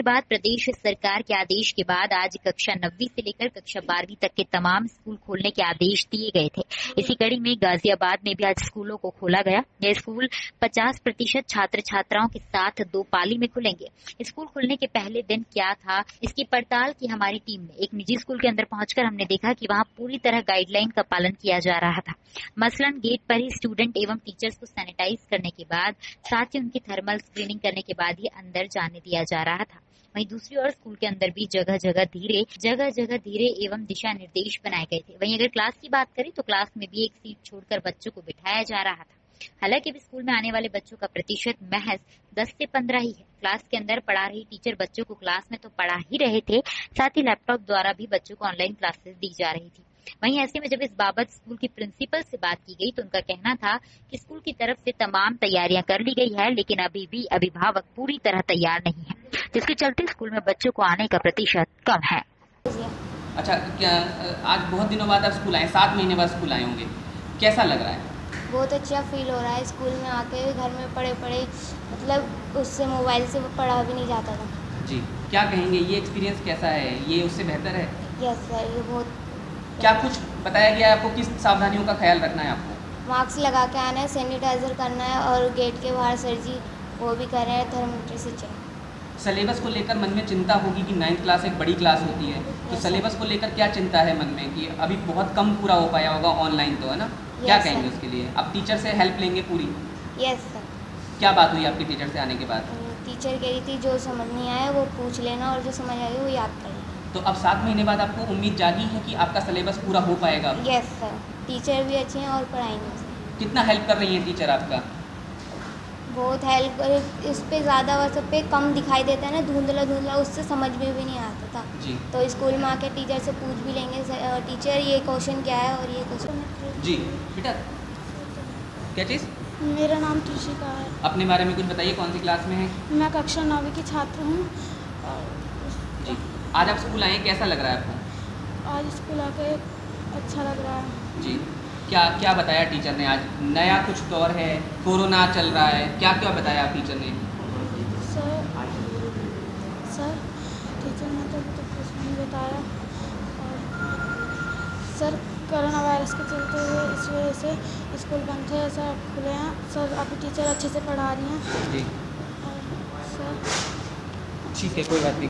के बाद प्रदेश सरकार के आदेश के बाद आज कक्षा 9वीं से लेकर कक्षा 12वीं तक के तमाम स्कूल खोलने के आदेश दिए गए थे। इसी कड़ी में गाजियाबाद में भी आज स्कूलों को खोला गया। यह स्कूल 50% छात्र छात्राओं के साथ 2 पाली में खुलेंगे। स्कूल खुलने के पहले दिन क्या था, इसकी पड़ताल की हमारी टीम ने। एक निजी स्कूल के अंदर पहुंचकर हमने देखा कि वहां पूरी तरह गाइडलाइन का पालन किया जा रहा था। मसलन गेट पर ही स्टूडेंट एवं टीचर्स को सैनिटाइज करने के बाद, साथ ही उनकी थर्मल स्क्रीनिंग करने के बाद ही अंदर जाने दिया जा रहा था। वहीं दूसरी ओर स्कूल के अंदर भी जगह जगह धीरे एवं दिशा निर्देश बनाए गए थे। वहीं अगर क्लास की बात करें तो क्लास में भी एक सीट छोड़कर बच्चों को बिठाया जा रहा था। हालांकि अब स्कूल में आने वाले बच्चों का प्रतिशत महज 10 से 15 ही है। क्लास के अंदर पढ़ा रही टीचर बच्चों को क्लास में तो पढ़ा ही रहे थे, साथ ही लैपटॉप द्वारा भी बच्चों को ऑनलाइन क्लासेस दी जा रही थी। वहीं ऐसे में जब इस बाबत स्कूल की प्रिंसिपल से बात की गई तो उनका कहना था कि स्कूल की तरफ से तमाम तैयारियां कर ली गई है, लेकिन अभी भी अभिभावक पूरी तरह तैयार नहीं है, जिसके चलते स्कूल में बच्चों को आने का प्रतिशत कम है। अच्छा, क्या आज बहुत दिनों बाद आप स्कूल आए, 7 महीने बाद स्कूल आए होंगे, कैसा लग रहा है? बहुत अच्छा फील हो रहा है। स्कूल में आके घर में पढ़े मतलब उससे मोबाइल से पढ़ा भी नहीं जाता था। जी, क्या कहेंगे, ये एक्सपीरियंस कैसा है? ये उससे बेहतर है? यस सर, ये बहुत। क्या कुछ बताया गया है आपको, किस सावधानियों का ख्याल रखना है आपको? मास्क लगा के आना है, सैनिटाइजर करना है और गेट के बाहर सर जी वो भी कर रहे हैं, थर्मामीटर से चेक। सिलेबस को लेकर मन में चिंता होगी कि 9th क्लास एक बड़ी क्लास होती है, तो सिलेबस को लेकर क्या चिंता है मन में कि अभी बहुत कम पूरा हो पाया होगा ऑनलाइन, तो है ना? क्या कहेंगे उसके लिए? आप टीचर से हेल्प लेंगे पूरी? Yes sir. क्या बात हुई आपकी टीचर से आने के बाद? टीचर कह रही थी जो समझ नहीं आया वो पूछ लेना और जो समझ आएगा वो याद कर लेना। तो अब 7 महीने बाद आपको उम्मीद जागी है कि आपका सिलेबस पूरा हो पाएगा? यस सर, टीचर भी अच्छे हैं और पढ़ाई में। कितना हेल्प कर रही है टीचर आपका? बहुत हेल्प करे। इस पे ज़्यादा व्हाट्सएप पे कम दिखाई देता है ना, धुंधला, उससे समझ में भी नहीं आता था जी। तो स्कूल में आके टीचर से पूछ भी लेंगे, टीचर ये क्वेश्चन क्या है और ये क्वेश्चन। जी बेटा, क्या चीज़? मेरा नाम त्रिशिका है। अपने बारे में कुछ बताइए, कौन सी क्लास में है? मैं कक्षा 9वीं की छात्र हूँ। जी, आज आप स्कूल आए, कैसा लग रहा है आपको? आज स्कूल आके अच्छा लग रहा है। जी, क्या क्या बताया टीचर ने? आज नया कुछ दौर है, कोरोना चल रहा है, क्या क्या बताया टीचर ने? सर टीचर ने तो कुछ नहीं बताया। और सर कोरोना वायरस के चलते हुए इस वजह से स्कूल बंद थे, सर खुले हैं। सर अभी टीचर अच्छे से पढ़ा रही हैं। जी और सर ठीक है, कोई बात नहीं।